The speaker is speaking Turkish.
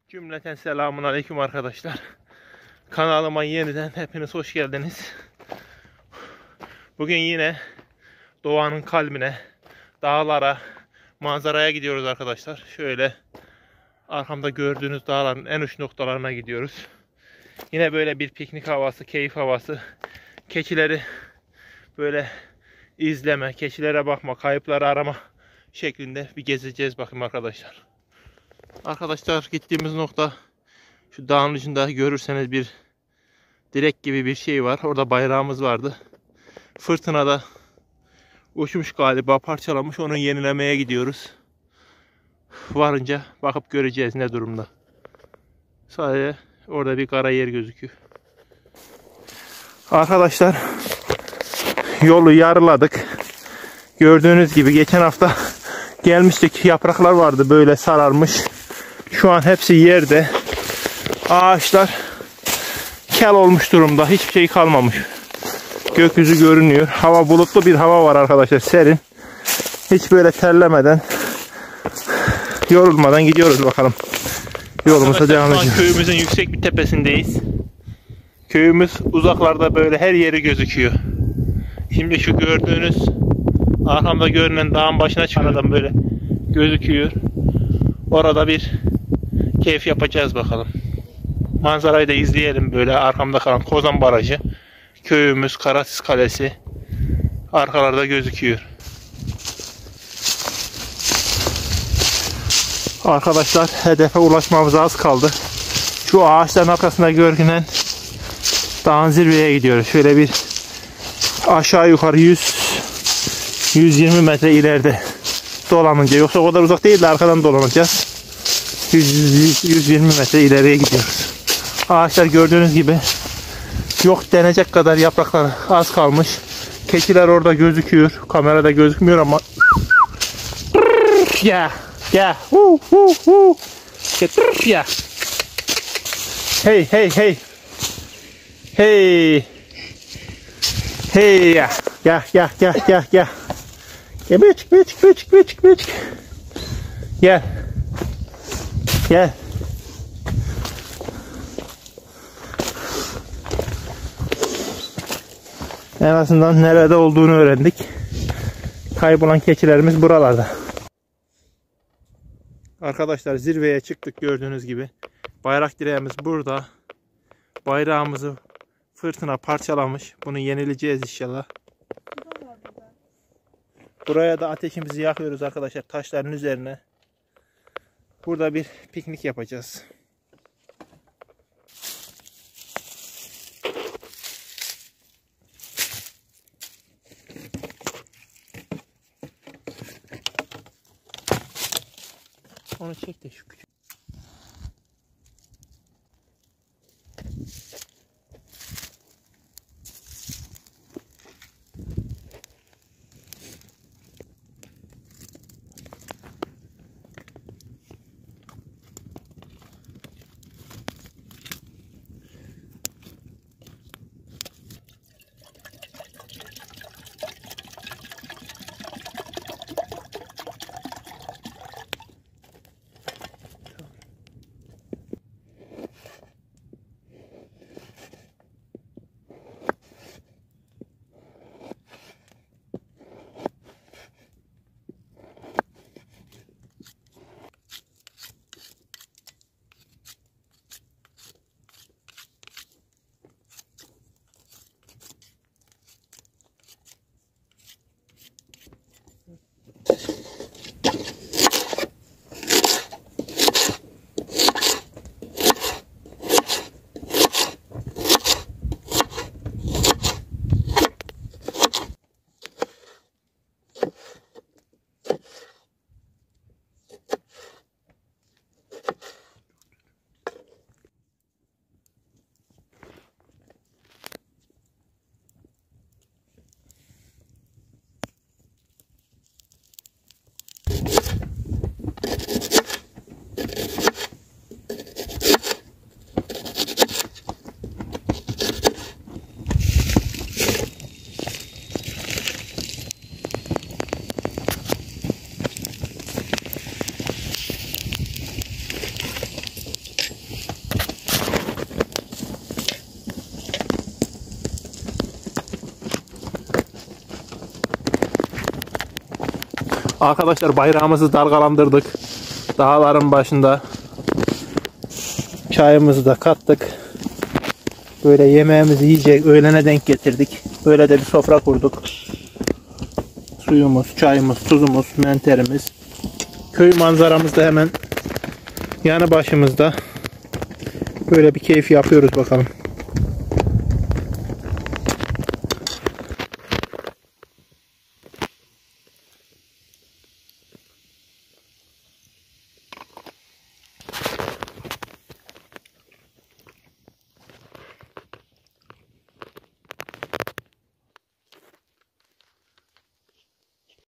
Cümleten selamun aleyküm arkadaşlar. Kanalıma yeniden hepiniz hoş geldiniz. Bugün yine doğanın kalbine, dağlara, manzaraya gidiyoruz arkadaşlar. Şöyle arkamda gördüğünüz dağların en uç noktalarına gidiyoruz. Yine böyle bir piknik havası, keyif havası. Keçileri böyle izleme, keçilere bakma, kayıpları arama şeklinde bir gezeceğiz bakın arkadaşlar. Arkadaşlar gittiğimiz nokta şu dağın ucunda görürseniz bir direk gibi bir şey var. Orada bayrağımız vardı. Fırtınada uçmuş galiba, parçalamış. Onu yenilemeye gidiyoruz. Varınca bakıp göreceğiz ne durumda. Sadece orada bir kara yer gözüküyor. Arkadaşlar yolu yarıladık. Gördüğünüz gibi geçen hafta gelmiştik. Yapraklar vardı böyle sararmış. Şu an hepsi yerde. Ağaçlar kel olmuş durumda. Hiçbir şey kalmamış. Gökyüzü görünüyor. Hava bulutlu bir hava var arkadaşlar. Serin. Hiç böyle terlemeden, yorulmadan gidiyoruz bakalım. Yolumuza devam ediyoruz. Köyümüzün yüksek bir tepesindeyiz. Köyümüz uzaklarda böyle her yeri gözüküyor. Şimdi şu gördüğünüz arkamda görünen dağın başına çıkan böyle gözüküyor. Orada bir keyif yapacağız bakalım. Manzarayı da izleyelim böyle arkamda kalan Kozan Barajı. Köyümüz, Karasiz Kalesi arkalarda gözüküyor. Arkadaşlar hedefe ulaşmamıza az kaldı. Şu ağaçların arkasında görünen dağın zirveye gidiyoruz. Şöyle bir aşağı yukarı 100-120 metre ileride dolanınca, yoksa o kadar uzak değil de arkadan dolanacağız. 120 metre ileriye gidiyoruz. Ağaçlar gördüğünüz gibi yok denecek kadar yapraklar az kalmış. Keçiler orada gözüküyor. Kamerada gözükmüyor ama ya ya ya hey hey hey hey hey ya ya ya ya ya ya çık gel gel. En azından nerede olduğunu öğrendik. Kaybolan keçilerimiz buralarda. Arkadaşlar zirveye çıktık gördüğünüz gibi. Bayrak direğimiz burada. Bayrağımızı fırtına parçalamış. Bunu yenileyeceğiz inşallah. Buraya da ateşimizi yakıyoruz arkadaşlar taşların üzerine. Burada bir piknik yapacağız. Onu çek de şu küçük. Arkadaşlar bayrağımızı dalgalandırdık. Dağların başında. Çayımızı da kattık. Böyle yemeğimizi yiyecek. Öğlene denk getirdik. Böyle de bir sofra kurduk. Suyumuz, çayımız, tuzumuz, menterimiz. Köy manzaramız da hemen yanı başımızda. Böyle bir keyif yapıyoruz bakalım.